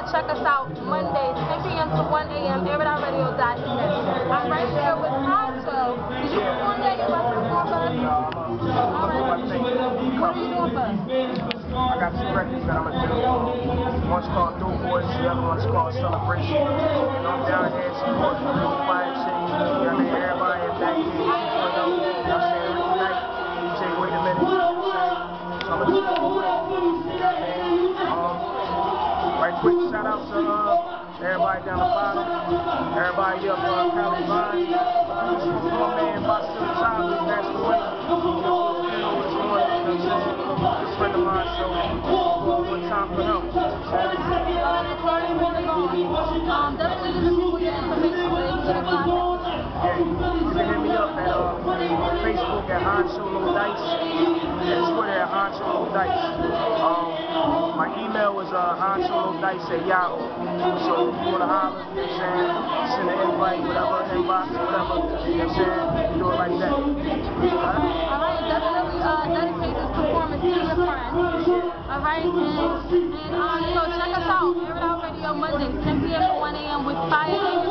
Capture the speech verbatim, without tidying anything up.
check us out Mondays, ten p m to one a m, air it out radio dot net. I'm right here with Honcho. Did you perform that? You about to perform for us? All right. What are you doing for us? I got two records that I'm going to do. One's called Dope Boys, the other one's called Celebration. And I'm down here supporting the real fire shit. You know what I mean? Everybody in that game. You know what I'm saying? Ricky Knight, D J Wait a Minute. You know what I'm saying? So I'm going to do it. Um, right quick, shout out to uh, everybody down the bottom. Everybody up on uh, Cali Vine. This is my man, Boston Child, who passed away. You know, you know what's going on. You know what I'm saying? Good friend of mine, so one time for him. Um, definitely give people your information where they can get in contact with you. Yeah, you can hit me up at uh, on Facebook at Honcho No Dice and Twitter at Honcho No Dice. Um, my email is uh, Honcho No Dice at Yahoo. So if you want to holler, you know what I'm saying, send an invite, whatever, inbox, whatever, you know what I'm saying, do it like that. Alright? Alright, definitely uh, dedicate this performance to your friends. Alright, and, and um, so check us out, Air It Out Radio Mondays, ten p m to one a m with Fire.